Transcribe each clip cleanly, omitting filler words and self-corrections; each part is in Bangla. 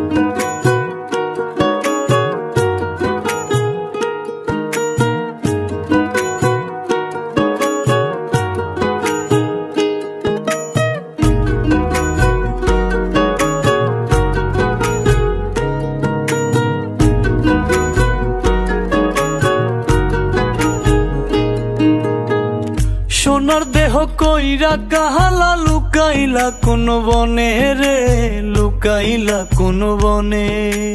সোনার দেহ কইরা কাহালা লুকাইলা কোন বনে রে, লুকাইলা কোন বনে।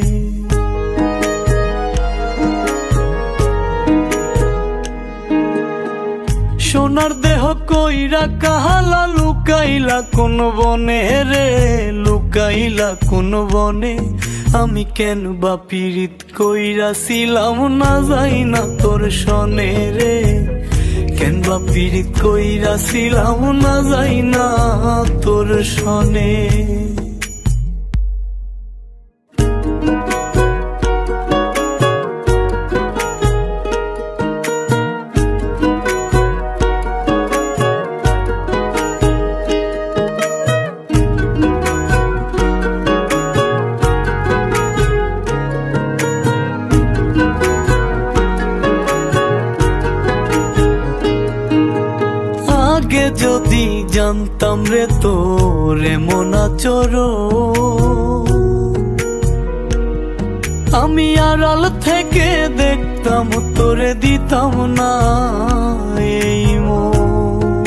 সোনার দেহ কইরা কাহালা লুকাইলা কোন বনে রে, লুকাইলা কোন বনে। আমি কেন বা পীড়িত কইরাছিলাম না যাই না তোর সনে রে, কেন বা পীড়িত কইরাছিলাম না যাই না তোর সনে। আগে যদি জানতাম রে তোর এমন আচরণ, আমি আড়াল থেকে দেখতাম তোরে দিতাম না এই মন।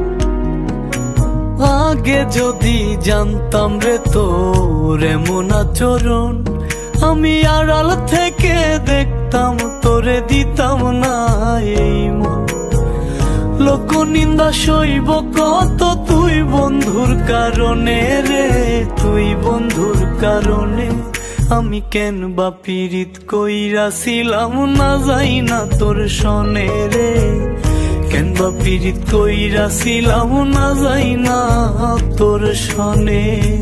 আগে যদি জানতাম রে তোর এমন আচরণ, আমি আড়াল থেকে দেখতাম তোরে দিতাম না এই মন। লোক নিন্দা সইব কত তুই বন্ধুর কারণে রে, তুই বন্ধুর কারণে। আমি কেন বা পীড়িত কইরাছিলাম না যাই না তোর সনে রে, কেন বা পীড়িত কইরাছিলাম না যাই না তোর সনে।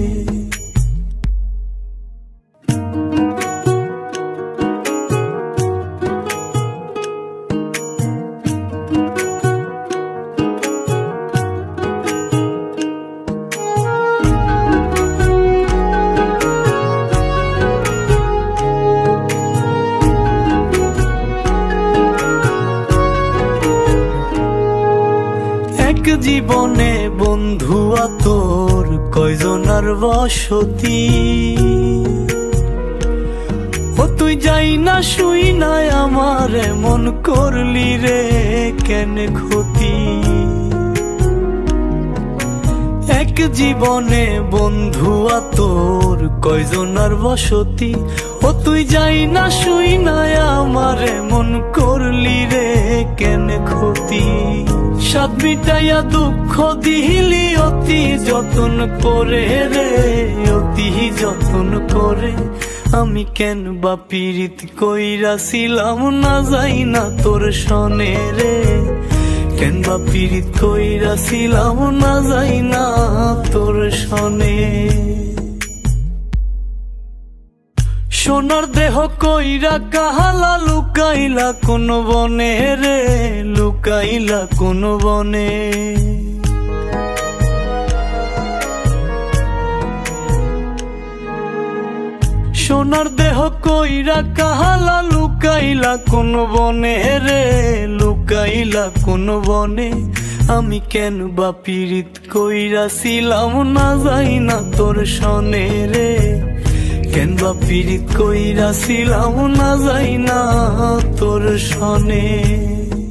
এক জীবনে বন্ধু তোর কয়জনার বসতি, ও তুই যাই না শুই নাই আমার এমন করলি রে কেন ক্ষতি। এক জীবনে বন্ধু তোর কয়জনার বসতি, ও তুই যাই না শুই নাই আমার এমন করলি রে কেন ক্ষতি। সাত মিটাইয়া দুঃখ দিলি অতি যতন করে রে, অতি যতন করে। আমি কেন বা পীড়িত কইরাছিলাম না যাই না তোর সনে রে, কেন বা পীড়িত কইরাছিলাম না যাই না তোর সনে। সোনার দেহ কইরা কাহালা লুকাইলা কোন বনে রে, লুকাইলা কোন বনে। সোনার দেহ কইরা কাহালা লুকাইলা কোন বনে রে, লুকাইলা কোন বনে। আমি কেন বা পীড়িত কইরাছিলাম না যাই না তোর সনে রে, কেন বা পীড়িত কইরাছিলাম না যাই না তোর সনে।